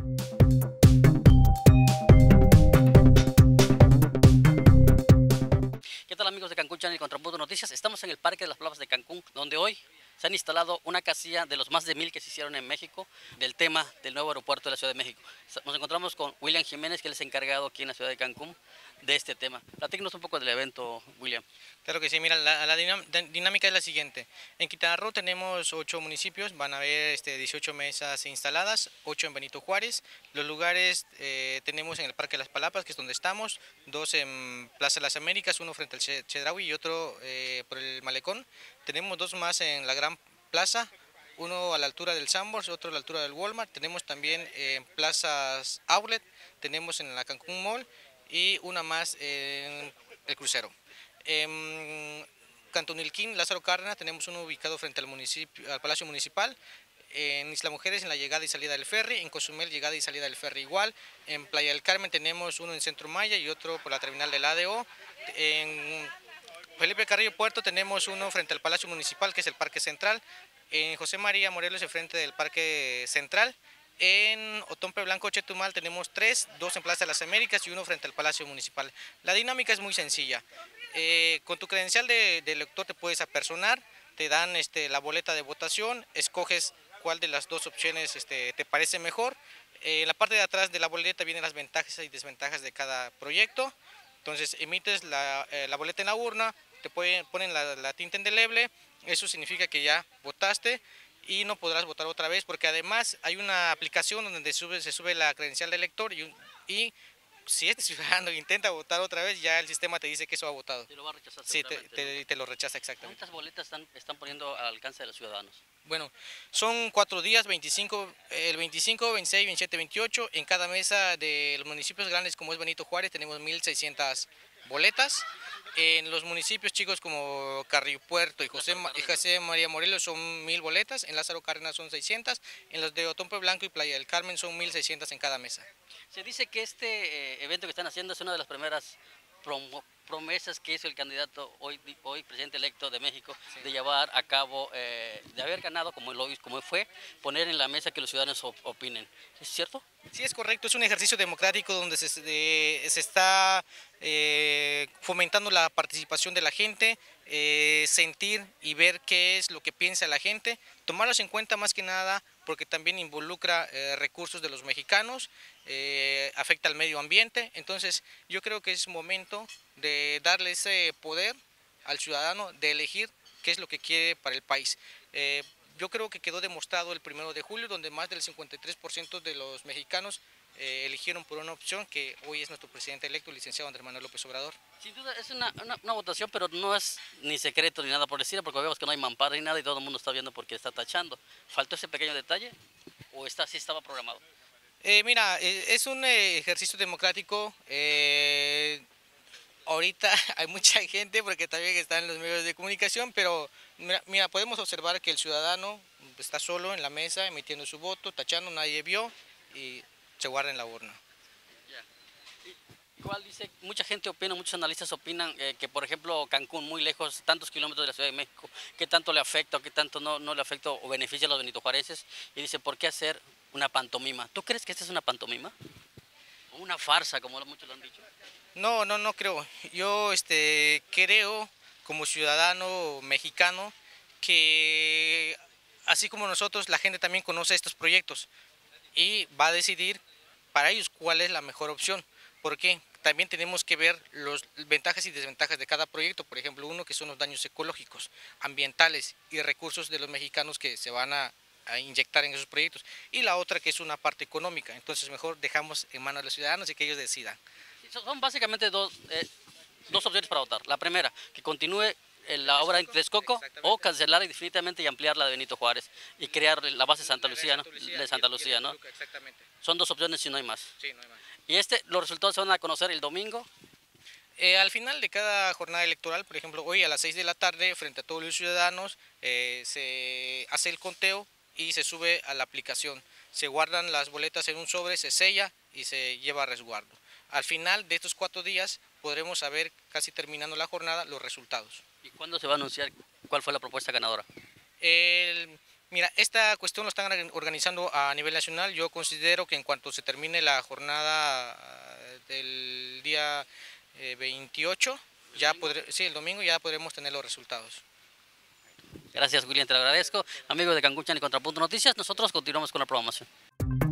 ¿Qué tal, amigos de Cancún Channel y Contrapunto Noticias? Estamos en el Parque de las Palapas de Cancún, donde hoy se han instalado una casilla de los más de 1000 que se hicieron en México del tema del nuevo aeropuerto de la Ciudad de México. Nos encontramos con William Jiménez, que él es encargado aquí en la Ciudad de Cancún de este tema. Platícanos un poco del evento, William. Claro que sí, mira, la dinámica es la siguiente. En Quintana Roo tenemos 8 municipios, van a haber 18 mesas instaladas, 8 en Benito Juárez. Los lugares tenemos en el Parque de las Palapas, que es donde estamos, 2 en Plaza de las Américas, uno frente al Chedraui y otro por el Malecón. Tenemos 2 más en la Gran Plaza, uno a la altura del Sanborns, otro a la altura del Walmart. Tenemos también en plazas Outlet, tenemos en la Cancún Mall y una más en el Crucero. En Cantunilquín, Lázaro Cárdenas, tenemos uno ubicado frente al municipio, al Palacio Municipal. En Isla Mujeres, en la llegada y salida del ferry. En Cozumel, llegada y salida del ferry igual. En Playa del Carmen tenemos uno en Centro Maya y otro por la terminal del ADO. En Felipe Carrillo Puerto tenemos uno frente al Palacio Municipal, que es el Parque Central. En José María Morelos, enfrente del Parque Central. En Otompe Blanco, Chetumal, tenemos 3, 2 en Plaza de las Américas y uno frente al Palacio Municipal. La dinámica es muy sencilla. Con tu credencial de elector te puedes apersonar, te dan la boleta de votación, escoges cuál de las 2 opciones te parece mejor. En la parte de atrás de la boleta vienen las ventajas y desventajas de cada proyecto. Entonces emites la boleta en la urna, te ponen la tinta indeleble, eso significa que ya votaste y no podrás votar otra vez, porque además hay una aplicación donde se sube la credencial de elector y si este ciudadano intenta votar otra vez, ya el sistema te dice que eso ha votado. Te lo va a rechazar Sí, seguramente, ¿no? te lo rechaza exactamente. ¿Cuántas boletas están poniendo al alcance de los ciudadanos? Bueno, son 4 días, el 25, 26, 27, 28. En cada mesa de los municipios grandes como es Benito Juárez tenemos 1600 boletas. En los municipios chicos como Carrillo Puerto y José María Morelos son 1000 boletas. En Lázaro Cárdenas son 600. En los de Otompe Blanco y Playa del Carmen son 1600 en cada mesa. Se dice que este evento que están haciendo es una de las primeras promesas que hizo el candidato hoy presidente electo de México, sí, de llevar a cabo, de haber ganado como fue, poner en la mesa que los ciudadanos opinen. ¿Es cierto? Sí, es correcto, es un ejercicio democrático donde se está fomentando la participación de la gente, sentir y ver qué es lo que piensa la gente, tomarlos en cuenta más que nada porque también involucra recursos de los mexicanos, afecta al medio ambiente. Entonces yo creo que es momento de darle ese poder al ciudadano de elegir qué es lo que quiere para el país. Yo creo que quedó demostrado el 1 de julio, donde más del 53% de los mexicanos eligieron por una opción que hoy es nuestro presidente electo, el licenciado Andrés Manuel López Obrador. Sin duda es una votación, pero no es ni secreto ni nada por decir, porque vemos que no hay mampara ni nada y todo el mundo está viendo porque está tachando. ¿Faltó ese pequeño detalle o sí estaba programado? Mira, es un ejercicio democrático. Ahorita hay mucha gente porque también están en los medios de comunicación, pero mira, podemos observar que el ciudadano está solo en la mesa emitiendo su voto, tachando, nadie vio y se guarda en la urna. Igual dice, mucha gente opina, muchos analistas opinan que, por ejemplo, Cancún, muy lejos, tantos kilómetros de la Ciudad de México, ¿qué tanto le afecta o qué tanto no le afecta o beneficia a los benitojuarenses? Y dice, ¿por qué hacer una pantomima? ¿Tú crees que esta es una pantomima? ¿O una farsa, como muchos lo han dicho? No creo. Yo creo, como ciudadano mexicano, que así como nosotros, la gente también conoce estos proyectos y va a decidir para ellos cuál es la mejor opción. ¿Por qué? También tenemos que ver las ventajas y desventajas de cada proyecto. Por ejemplo, uno que son los daños ecológicos, ambientales y recursos de los mexicanos que se van a inyectar en esos proyectos. Y la otra que es una parte económica. Entonces mejor dejamos en manos de los ciudadanos y que ellos decidan. Son básicamente dos opciones para votar. La primera, que continúe la obra en Texcoco o cancelarla definitivamente y ampliarla de Benito Juárez y crear la base Santa Lucía, ¿no? De Santa Lucía, ¿no? Exactamente. Son dos opciones y no hay más. Sí, no hay más. Y los resultados se van a conocer el domingo. Al final de cada jornada electoral, por ejemplo, hoy a las 6 de la tarde, frente a todos los ciudadanos, se hace el conteo y se sube a la aplicación. Se guardan las boletas en un sobre, se sella y se lleva a resguardo. Al final de estos 4 días podremos saber, casi terminando la jornada, los resultados. ¿Y cuándo se va a anunciar cuál fue la propuesta ganadora? Mira, esta cuestión lo están organizando a nivel nacional. Yo considero que en cuanto se termine la jornada del día 28, sí, el domingo ya podremos tener los resultados. Gracias, William, te lo agradezco. Amigos de Cancún Chan y Contrapunto Noticias, nosotros continuamos con la programación.